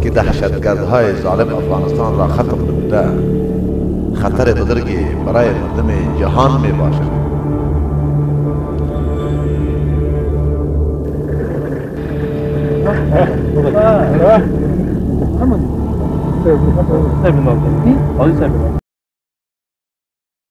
که دهشتگردهای ظالم افغانستان را ختم نموده خطر بزرگی برای مردم جهان می باشد. Tamam. Sevdim abi. Alayım sen.